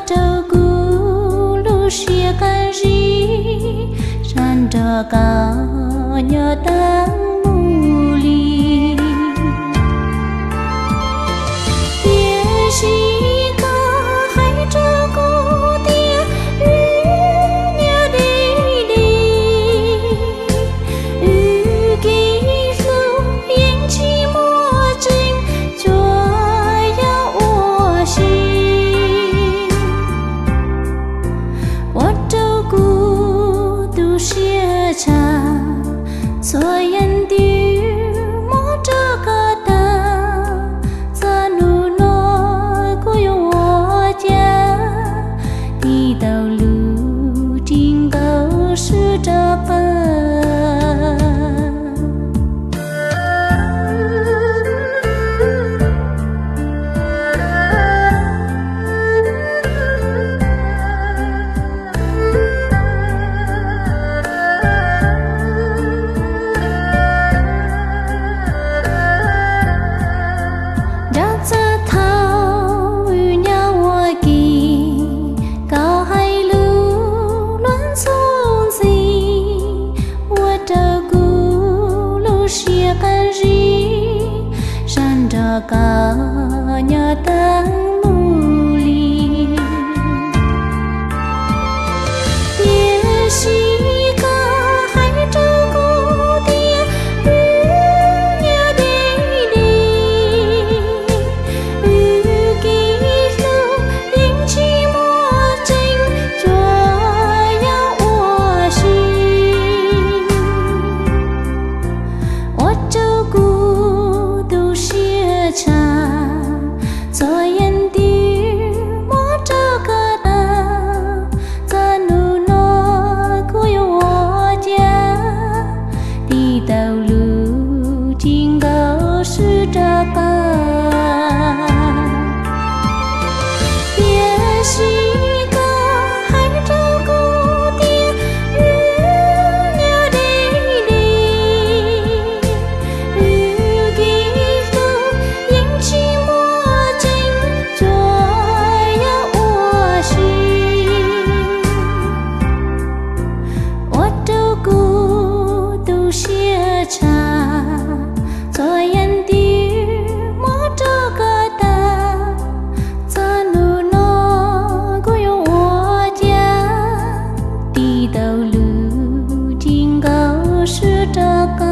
đầu cũ lu xia can ri san trà ca nhớ tang mù li tia si ca hai trà cô tia nhớ đi đi kỳ lưu yên chi mua trình chúa yêu ua xin我照顾都写着，所以的莫这个的，在路那个有我家，地道路经过是这般。Cả nhà tang mù li tia si ca hai trâu cô tia nhớ đi đi kỳ lưu yên chi mua trình chúa yêu ua xin我照顾都写着，所以的莫这个的，在路那个有我家，地道路经过是这个。别西个还照顾的nhớ đi đi kỳ lưu yên chi mua trình chúa yêu ua xin我照顾都写着，所以的莫这个的，在路那个有我家，地道路经过是这个。